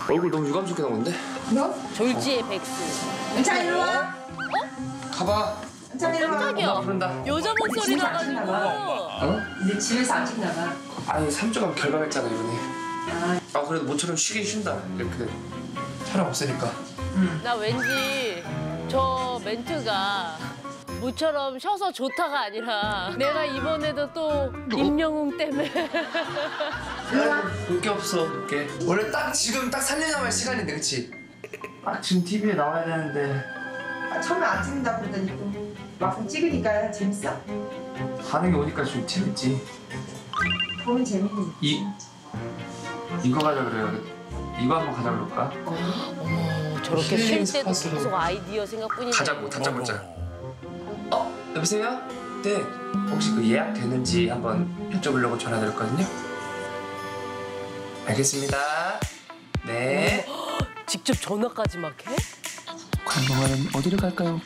얼굴 너무 유감스럽게 나오는데? 너? 졸지의 백수. 은찬 이리 와. 가봐. 은찬 이리 와. 깜짝이야. 부른다. 여자 목소리 나가지고. 어? 이제 집에서 안 찍나 봐. 아니 3주간 결방했잖아 이번에. 아 그래도 모처럼 쉬긴 쉰다. 이렇게 촬영 없으니까. 나 왠지 저 멘트가 모처럼 쉬어서 좋다가 아니라 내가 이번에도 또 임영웅 때문에 볼 게 없어 볼 게. 원래 딱 지금 딱 살려나갈 시간인데 그치? 딱 지금 TV에 나와야 되는데 처음에 안 찍는다 그러더니 또 막상 찍으니까 재밌어? 반응이 오니까 좀 재밌지. 보면 재밌니? 이거 가자 그래요. 이거 한번 가자 그럴까? 저렇게 힐링 쉴 때도 스팟으로. 계속 아이디어 생각뿐이네. 가자고 다짜고짜. 여보세요? 네. 혹시 그 예약 되는지 한번 여쭤보려고 전화드렸거든요. 알겠습니다. 네. 직접 전화까지 막 해? 관광하는 어디를 갈까요?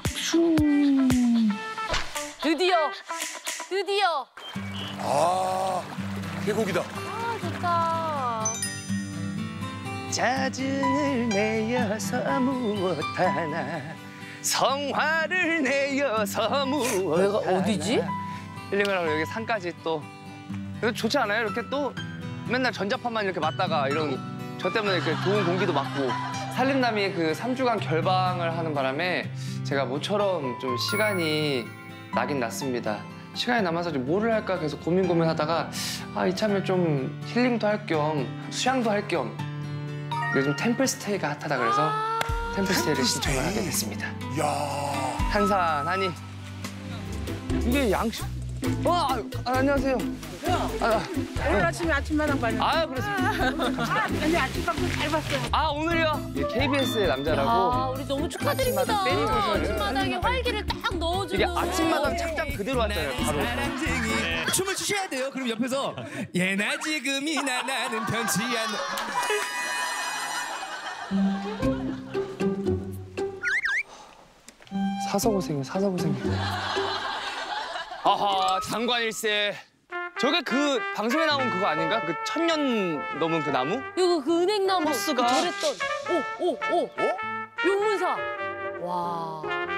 드디어. 아, 계곡이다. 아 좋다. 짜증을 내어서 무엇하나 성화를 내어서 무엇하나 여기가 어디지? 힐링을 하러 여기 산까지 또 그래도 좋지 않아요? 이렇게 또 맨날 전자파만 이렇게 맞다가 이런 저 때문에 이렇게 좋은 공기도 맞고 살림남이 그 3주간 결방을 하는 바람에 제가 모처럼 좀 시간이 나긴 났습니다. 시간이 남아서 좀 뭐를 할까 계속 고민하다가 이참에 좀 힐링도 할 겸 수양도 할 겸 요즘 템플스테이가 핫하다 그래서 템플스테이를 신청을 하게 됐습니다. 이야. 한산하니 이게 양식. 안녕하세요. 오늘 아침에 아침마당 봤는데. 그렇습니다. 근데 아침밥도 잘 봤어요. 오늘요? KBS의 남자라고 우리 너무 축하드립니다. 때리고 있어요. 아침마당에 활기를 딱 넣어주는. 이게 아침마당 착장 그대로 왔잖아요. 바로. 춤을 추셔야 돼요. 그럼 옆에서 예나 지금이나 나는 변치 않는. 사서고생이요, 사서고생. 아하, 장관일세. 저게 그 방송에 나온 그거 아닌가? 그 1000년 넘은 그 나무? 이거 그 은행나무 버스가. 그 저랬던. 오. 용문사. 와.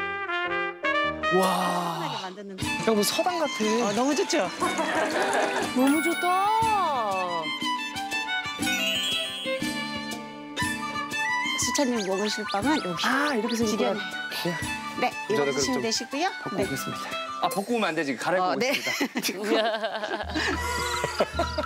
와. 만드는 야, 뭐 서당 같아. 너무 좋죠? 너무 좋다. 수찬님 먹으실 빵은 여기. 이렇게 생겼구나. 지견. 네, 이거 저도 드시면 좀 되시고요. 벗고 네. 오겠습니다. 벗고 오면 안 되지. 갈아입고 네. 오겠습니다.